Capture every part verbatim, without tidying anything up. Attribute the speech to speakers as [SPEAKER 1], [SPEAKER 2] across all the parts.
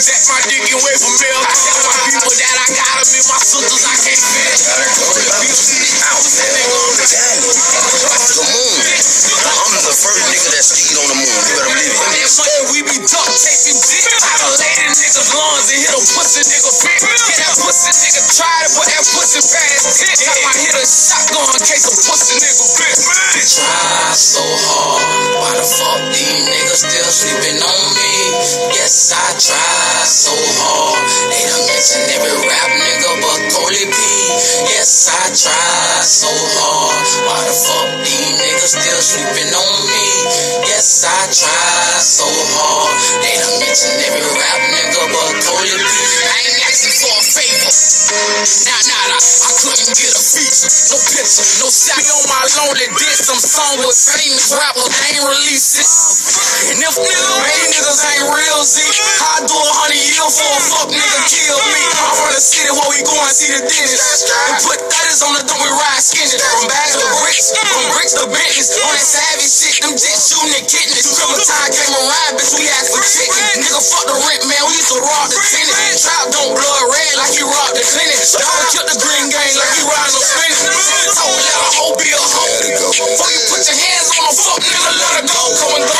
[SPEAKER 1] Jack my dick and wait for mail. I tell my people that I got them in my sisters, I can't feel.
[SPEAKER 2] The moon. I'm the first nigga that skied on the moon. You better believe it.
[SPEAKER 1] We be duct taping dick. I done laid in niggas' lungs and hit a pussy nigga bitch. Get that pussy nigga tried it, but that pussy past dick. Got my hit a shotgun in case a pussy nigga bitch. Try so hard. Why the fuck these niggas still sleeping on me? Yes, I try so hard. They done mention every rap nigga but Koly P. Yes, I try so hard. Why the fuck these niggas still sleeping on me? Yes, I try so hard. They done mention every rap nigga but Koly P. I ain't asking for a favor. Nah, nah, nah, I couldn't get a feature. No picture, no shot. Be on my lonely dick. Some song with famous rappers, they ain't release it. And if niggas, many niggas ain't real, Z, I do a hundred years for a fuck nigga kill me. I'm from the city where we go and see the dentist. And put thirties on the dump, we ride skinny. From bags to bricks, from bricks to Bentleys. On that savage shit, them jits shooting and kidneys. Criminal time came around, bitch, we asked for chicken. Nigga, fuck the rent, man, we used to rob the tenant. Trap don't blood red like he robbed the clinic. Dog killed the green gang like he riding no spinach. Told me let a hoe be a hoe. Before you put your hands on a fuck nigga, let her go. Come and go,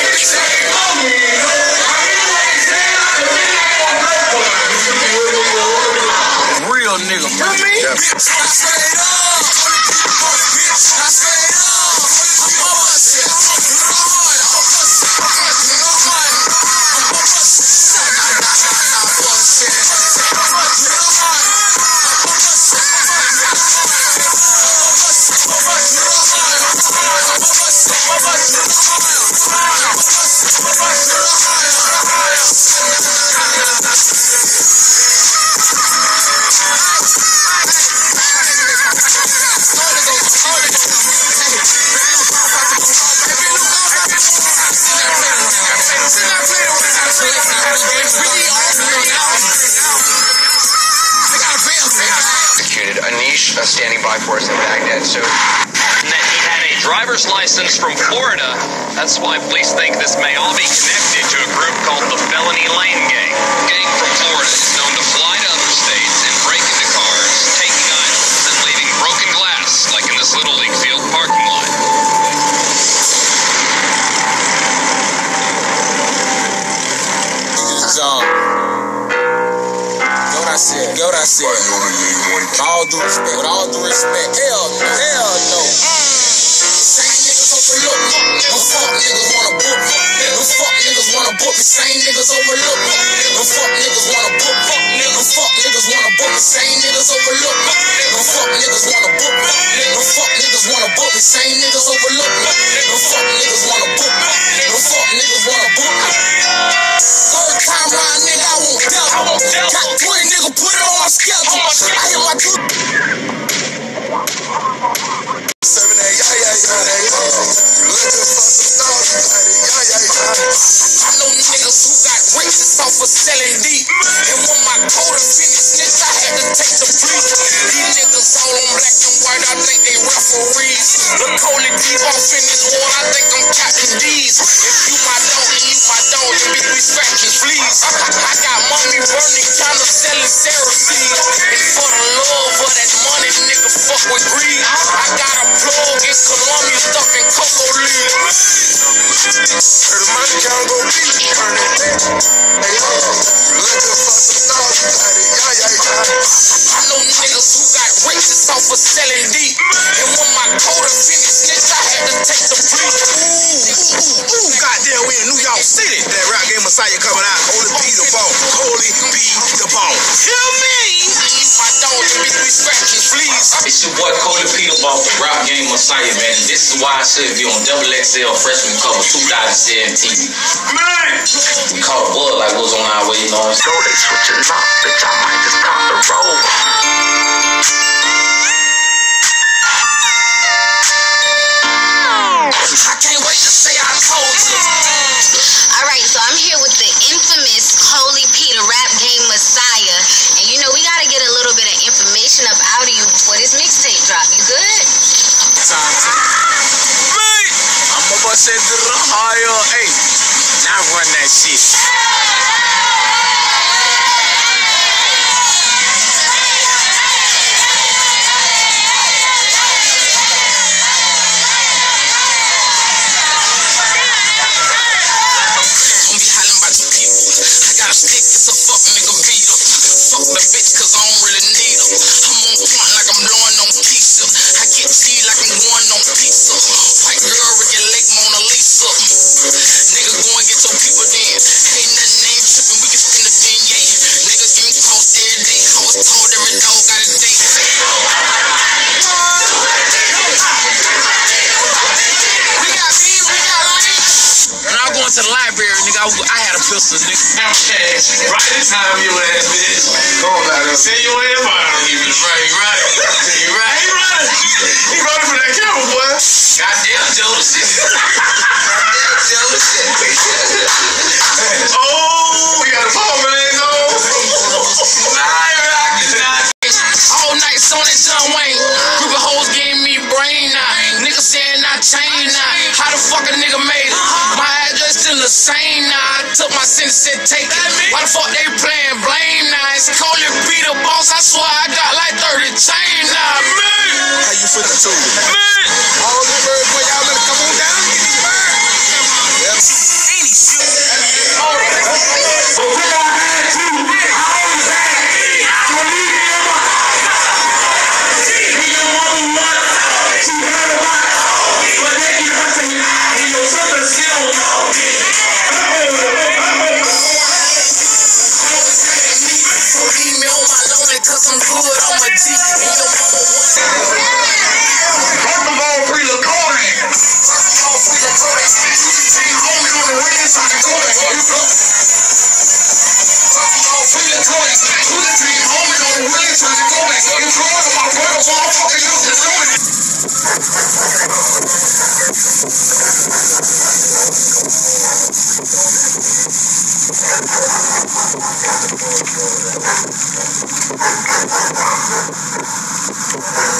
[SPEAKER 1] real nigga, man. Yep. Bitch, I straight up. Bitch, I straight up. I'm a bust it.
[SPEAKER 3] Anish uh, standing by for us in Baghdad. So, and that he had a driver's license from Florida. That's why police think this may all be connected to a group called the Felony Lane Gang. Gang from Florida is known to fly to other states and break into cars, taking items and leaving broken glass, like in this Little League field parking lot.
[SPEAKER 1] Said, yo, what I said, with all due respect, with all due respect, hell no, hell no. Same niggas overlook me, them fuck niggas wanna book me, them fuck niggas wanna book me, same niggas overlook me, them fuck niggas wanna book me, them fuck niggas wanna book me, same niggas overlook me, them fuck niggas wanna book me, them fuck niggas wanna book me, same niggas overlook me, them fuck niggas wanna book me, them fuck niggas wanna book me. Third time round, nigga, I won't tell them. Got twenty niggas, put it on my schedule. I hit my two. Seven, eight, yeah, yeah, yeah, yeah. You looking for some dogs, yeah, yeah, yeah. I know niggas who got races off of selling deep. And when my quota finished, snitch, I had to take the break. These niggas all on black and white, I think they referees. The Koly deep off in this war, I think I'm Captain D's. If you my dog, then you my dog, then bitch, we scratching fleas. I got mommy burning, kinda selling Ceratine. And for the love of that money, nigga, fuck with greed. I got a plug in Colombia stuck in cocoa leaves. Heard the money count go deep, turn it deep. Hey, yo, you looking for some dogs, yeah, yeah, yeah. I know niggas who got races off of selling deep. And when my quota finished, snitch, I had to take the break. Ooh, ooh, ooh, goddamn, we in New York City. That rap game Messiah coming out, Koly P the ball, Koly P the ball. Kill me! You my dog, then bitch, we scratching fleas.
[SPEAKER 4] It's your boy Koly P the ball, rap game Messiah, man. This is why I should be on double X L freshman cover two thousand seventeen.
[SPEAKER 1] Man!
[SPEAKER 4] We caught a bug like we was on our way, you know what I'm saying?
[SPEAKER 2] So they switching up, bitch, I might just pop the roll.
[SPEAKER 1] I can't wait to say I told you.
[SPEAKER 5] Alright, so I'm here with the infamous Koly P, the rap game Messiah. And you know, we gotta get a little bit of information up out of you before this mixtape drop. You good?
[SPEAKER 1] Time to man, I'm about to say to the higher, hey, now run that shit. dick, it's a fuck nigga beat up. Fuck the bitch cause I don't really need her. I'm on point like I'm blowing on pizza. I get tea like I'm going on pizza. White girl, Ricky Lake, Mona Lisa. Nigga go and get your people then. Ain't nothing ain't tripping, we can spin the bin, yeah. Niggas getting crossed every day. I was told every dog got a date. We got me, we got me. When I was going to the library, nigga, I, I had a pistol, nigga.
[SPEAKER 4] Okay, right in time, you ass bitch. Come on, now. Say your ass out. You right, right. You right. He running. He running for that camera, boy. Goddamn jealous shit. Goddamn jealous shit. Oh, we got a palm legs on.
[SPEAKER 1] All night on that John Wayne. Group of hoes gave me brain now. Nigga saying I changed now. How the fuck a nigga made it? My address still the same now. I took my sentence, said take it. Why the fuck they playing blame now? It's Koly be the boss. I swear I got like thirty chain now, man.
[SPEAKER 2] How you freaking told me?
[SPEAKER 1] Man.
[SPEAKER 2] All the birds, boy, y'all better come on down and get these birds. Yep.
[SPEAKER 1] Any shit. Cause I'm good on my G. First of all, free the Koly. First of all, free the Koly. Homie on the ring, trying to go back. First of all, free the Koly. Who the team? Homie on the ring, trying to go back. You throwing my brother, motherfucker, you can do it. Thank you.